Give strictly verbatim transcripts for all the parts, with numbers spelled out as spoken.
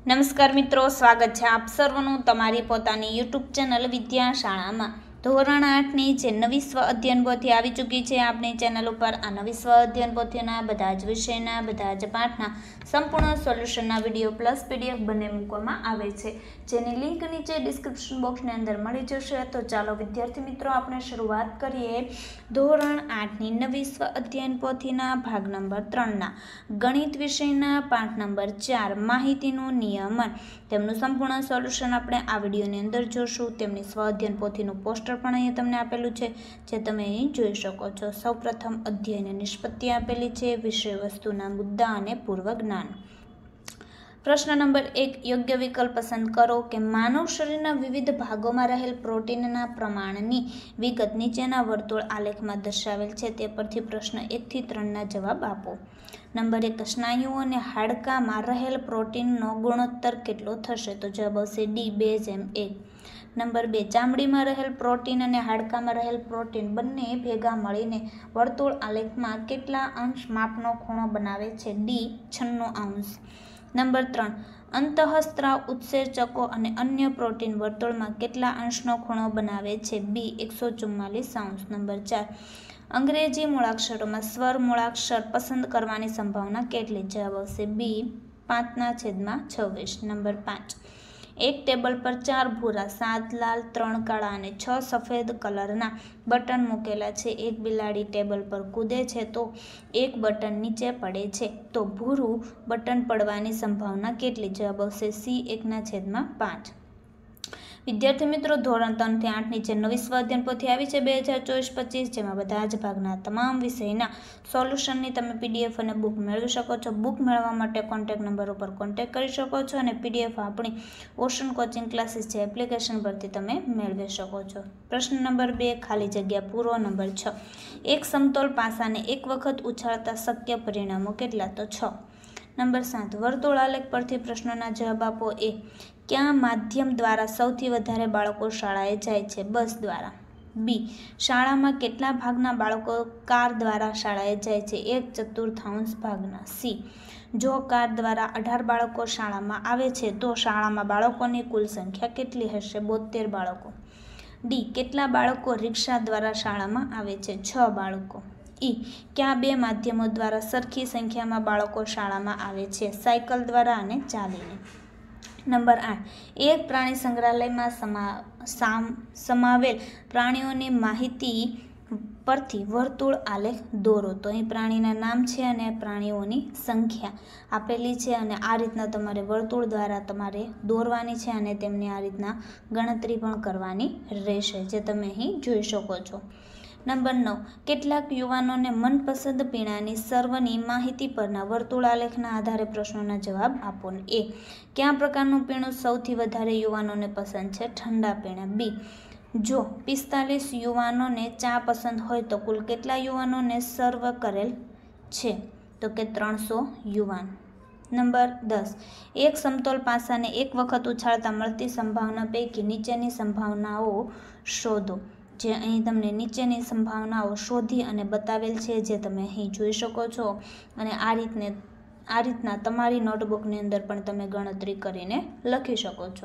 નમસ્કાર મિત્રો, સ્વાગત છે આપ સર્વનું તમારી પોતાની યુટ્યુબ ચેનલ વિદ્યા શાળામાં। ધોરણ આઠની જે નવી સ્વ અધ્યયન પોથી આવી ચૂકી છે આપણી ચેનલ ઉપર। આ નવી સ્વ અધ્યયન પોથીના બધા જ વિષયના બધા જ પાઠના સંપૂર્ણ સોલ્યુશનના વિડીયો પ્લસ પીડીએફ બંને મૂકવામાં આવે છે, જેની લિંક નીચે ડિસ્ક્રિપ્શન બોક્સની અંદર મળી જશે। તો ચાલો વિદ્યાર્થી મિત્રો, આપણે શરૂઆત કરીએ ધોરણ આઠની નવી સ્વ અધ્યયન પોથીના ભાગ નંબર ત્રણના ગણિત વિષયના પાઠ નંબર ચાર માહિતીનું નિયમન। તેમનું સંપૂર્ણ સોલ્યુશન આપણે આ વિડીયોની અંદર જોશું। તેમની સ્વ અધ્યયન પોથીનું પોસ્ટર પણ અહીંયા તમને આપેલું છે, જે તમે અહીં જોઈ શકો છો। સૌપ્રથમ અધ્યયન નિષ્પત્તિ આપેલી છે, વિષય વસ્તુના મુદ્દા અને પૂર્વ જ્ઞાન। પ્રશ્ન નંબર એક, યોગ્ય વિકલ્પ પસંદ કરો કે માનવ શરીરના વિવિધ ભાગોમાં રહેલ પ્રોટીનના પ્રમાણની વિગત નીચેના વર્તુળ આલેખમાં દર્શાવેલ છે, તે પરથી પ્રશ્ન એકથી ત્રણના જવાબ આપો। નંબર એક, સ્નાયુઓ અને હાડકામાં રહેલ પ્રોટીનનો ગુણોત્તર કેટલો થશે? તો જવાબ આવશે ડી, બે જેમ એક। નંબર બે, ચામડીમાં રહેલ પ્રોટીન અને હાડકામાં રહેલ પ્રોટીન બંને ભેગા મળીને વર્તુળ આલેખમાં કેટલા અંશ માપનો ખૂણો બનાવે છે? ડી, છન્નું અંશ। નંબર ત્રણ, અંતઃસ્ત્રાવ ઉત્સેચકો અને અન્ય પ્રોટીન વર્તુળમાં કેટલા અંશનો ખૂણો બનાવે છે? બી, એકસો ચુમ્માલીસ અંશ। નંબર ચાર, અંગ્રેજી મૂળાક્ષરોમાં સ્વર મૂળાક્ષર પસંદ કરવાની સંભાવના કેટલી? જવાબ આવશે બી, પાંચના છેદમાં છવ્વીસ। નંબર પાંચ, એક ટેબલ પર ચાર ભૂરા, સાત લાલ, ત્રણ કાળા અને છ સફેદ કલરના બટન મૂકેલા છે। એક બિલાડી ટેબલ પર કૂદે છે તો એક બટન નીચે પડે છે, તો ભૂરું બટન પડવાની સંભાવના કેટલી? જવાબ આવશે સી, એકના છેદમાં પાંચ। વિદ્યાર્થી મિત્રો, ધોરણ ત્રણ થી આઠ ની જે નવી સ્વ અધ્યયન પોથી આવી છે બે હજાર ચોવીસ પચીસ, જેમાં બધા જ ભાગના તમામ વિષયના સોલ્યુશનની તમે પીડીએફ અને બુક મેળવી શકો છો। બુક મેળવવા માટે કોન્ટેક્ટ નંબર ઉપર કોન્ટેક્ટ કરી શકો છો અને પીડીએફ આપણી ઓશન કોચિંગ ક્લાસીસ જે એપ્લિકેશન પરથી તમે મેળવી શકો છો। પ્રશ્ન નંબર બે, ખાલી જગ્યા પૂરો। નંબર છ, એક સમતોલ પાસાને એક વખત ઉછાળતા શક્ય પરિણામો કેટલા? તો છ। નંબર સાત, વર્તુળ આલેખ પરથી પ્રશ્નોના જવાબ આપો। એ, કયા માધ્યમ દ્વારા સૌથી વધારે બાળકો શાળાએ જાય છે? બસ દ્વારા। બી, શાળામાં કેટલા ભાગના બાળકો કાર દ્વારા શાળાએ જાય છે? એક ચતુર્થાંશ ભાગના। સી, જો કાર દ્વારા અઢાર બાળકો શાળામાં આવે છે તો શાળામાં બાળકોની કુલ સંખ્યા કેટલી હશે? બોતેર બાળકો। ડી, કેટલા બાળકો રિક્ષા દ્વારા શાળામાં આવે છે? છ બાળકો। ઈ, કયા બે માધ્યમો દ્વારા સરખી સંખ્યામાં બાળકો શાળામાં આવે છે? સાયકલ દ્વારા અને ચાલીને। નંબર આઠ, એક પ્રાણી સંગ્રહાલયમાં સમા સામ સમાવેલ પ્રાણીઓની માહિતી પરથી વર્તુળ આલેખ દોરો। તો અહીં પ્રાણીના નામ છે અને પ્રાણીઓની સંખ્યા આપેલી છે, અને આ રીતના તમારે વર્તુળ દ્વારા તમારે દોરવાની છે અને તેમની આ રીતના ગણતરી પણ કરવાની રહેશે, જે તમે અહીં જોઈ શકો છો। નંબર નવ, કેટલાક યુવાનોને મનપસંદ પીણાની સર્વની માહિતી પરના વર્તુળ આલેખના આધારે પ્રશ્નોના જવાબ આપો। એ, કયા પ્રકારનું પીણું સૌથી વધારે યુવાનોને પસંદ છે? ઠંડા પીણા। બી, જો પિસ્તાલીસ યુવાનોને ચા પસંદ હોય તો કુલ કેટલા યુવાનોને સર્વ કરેલ છે? તો કે ત્રણસો યુવાન। નંબર દસ, એક સમતોલ પાસાને એક વખત ઉછાળતા મળતી સંભાવના પૈકી નીચેની સંભાવનાઓ શોધો। જે અહીં તમને નીચેની સંભાવનાઓ શોધી અને બતાવેલ છે, જે તમે અહીં જોઈ શકો છો, અને આ રીતને આ રીતના તમારી નોટબુકની અંદર પણ તમે ગણતરી કરીને લખી શકો છો।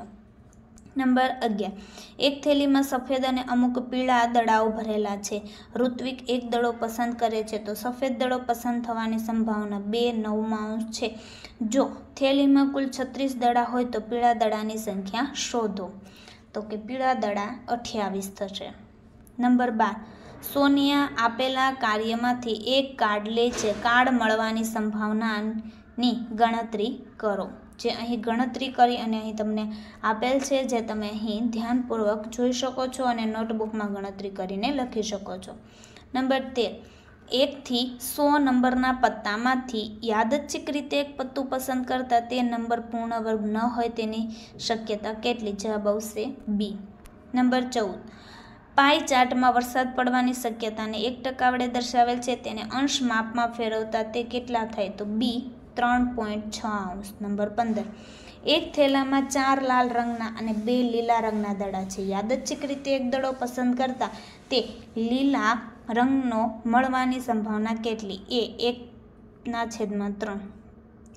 નંબર અગિયાર, એક થેલીમાં સફેદ અને અમુક પીળા દડાઓ ભરેલા છે। ઋત્વિક એક દડો પસંદ કરે છે તો સફેદ દડો પસંદ થવાની સંભાવના બે નવમાંશ છે। જો થેલીમાં કુલ છત્રીસ દડા હોય તો પીળા દડાની સંખ્યા શોધો। તો કે પીળા દડા અઠ્યાવીસ થશે। નંબર બાર, સોનિયા આપેલા કાર્યમાંથી એક કાર્ડ લે છે, કાર્ડ મળવાની સંભાવનાની ગણતરી કરો। જે અહીં ગણતરી કરી અને અહીં તમને આપેલ છે, જે તમે અહીં ધ્યાનપૂર્વક જોઈ શકો છો અને નોટબુકમાં ગણતરી કરીને લખી શકો છો। નંબર તેર, એકથી સો નંબરના પત્તામાંથી યાદચ્છિક રીતે એક પત્તું પસંદ કરતા તે નંબર પૂર્ણ વર્ગ ન હોય તેની શક્યતા કેટલી? જવાબ આવશે બી। નંબર ચૌદ, પાઈ ચાર્ટમાં વરસાદ પડવાની શક્યતાને એક ટકા વડે દર્શાવેલ છે, તેને અંશ માપમાં ફેરવતા તે કેટલા થાય? તો બી, ત્રણ પોઈન્ટ છ અંશ। નંબર પંદર, એક થેલામાં ચાર લાલ રંગના અને બે લીલા રંગના દડા છે। યાદચ્છિક રીતે એક દડો પસંદ કરતા તે લીલા રંગનો મળવાની સંભાવના કેટલી? એ, એકના છેદમાં ત્રણ।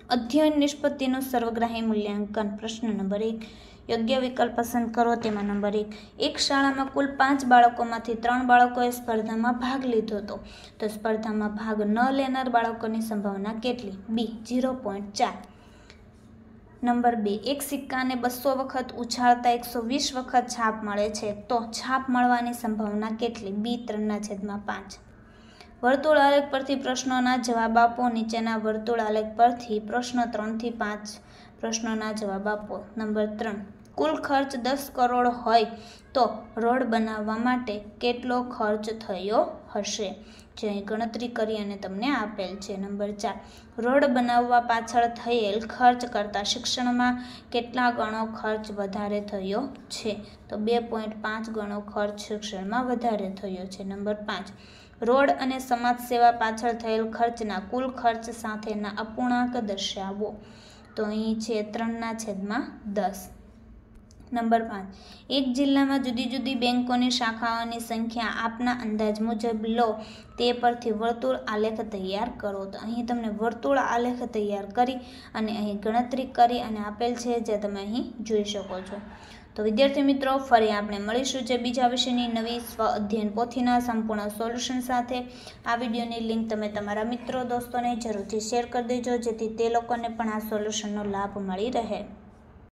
અધ્યયન નિષ્પત્તિનું સર્વગ્રાહી મૂલ્યાંકન. પ્રશ્ન નંબર એક. યોગ્ય વિકલ્પ પસંદ કરો. તેમાં નંબર એક. એક શાળામાં કુલ પાંચ બાળકોમાંથી ત્રણ બાળકોએ સ્પર્ધામાં ભાગ લીધો હતો, તો સ્પર્ધામાં ભાગ ન લેનાર બાળકોની સંભાવના કેટલી? બી ઝીરો પોઈન્ટ ચાર. નંબર બે. એક સિક્કાને બસો વખત ઉછાળતા એકસો વીસ વખત છાપ મળે છે, તો છાપ મળવાની સંભાવના કેટલી? બી ત્રણના છેદમાં પાંચ. વર્તુળ આલેખ પરથી પ્રશ્નોના જવાબ આપો. નીચેના વર્તુળ આલેખ પરથી પ્રશ્ન ત્રણથી પાંચ પ્રશ્નોના જવાબ આપો. નંબર ત્રણ. કુલ ખર્ચ દસ કરોડ હોય તો રોડ બનાવવા માટે કેટલો ખર્ચ થયો હશે? જે અહીં ગણતરી કરી અને તમને આપેલ છે. નંબર ચાર. રોડ બનાવવા પાછળ થયેલ ખર્ચ કરતાં શિક્ષણમાં કેટલા ગણો ખર્ચ વધારે થયો છે? તો બે પોઈન્ટ પાંચ ગણો ખર્ચ શિક્ષણમાં વધારે થયો છે. નંબર પાંચ. રોડ અને સમાજ સેવા પાછળ થયેલ ખર્ચના કુલ ખર્ચ સાથેના અપૂર્ણાંક દર્શાવો. તો અહીં છે ત્રણના છેદમાં દસ. નંબર પાંચ. એક જિલ્લામાં જુદી જુદી બેંકોની શાખાઓની સંખ્યા આપના અંદાજ મુજબ લો, તે પરથી વર્તુળ આલેખ તૈયાર કરો. તો અહીં તમને વર્તુળ આલેખ તૈયાર કરી અને અહીં ગણતરી કરી અને આપેલ છે, જે તમે અહીં જોઈ શકો છો. તો વિદ્યાર્થી મિત્રો, ફરી આપણે મળીશું છે બીજા વિષયની નવી સ્વ અધ્યયન પોથીના સંપૂર્ણ સોલ્યુશન સાથે. આ વિડીયોની લિંક તમે તમારા મિત્રો દોસ્તોને જરૂરથી શેર કરી દેજો, જેથી તે લોકોને પણ આ સોલ્યુશનનો લાભ મળી રહે.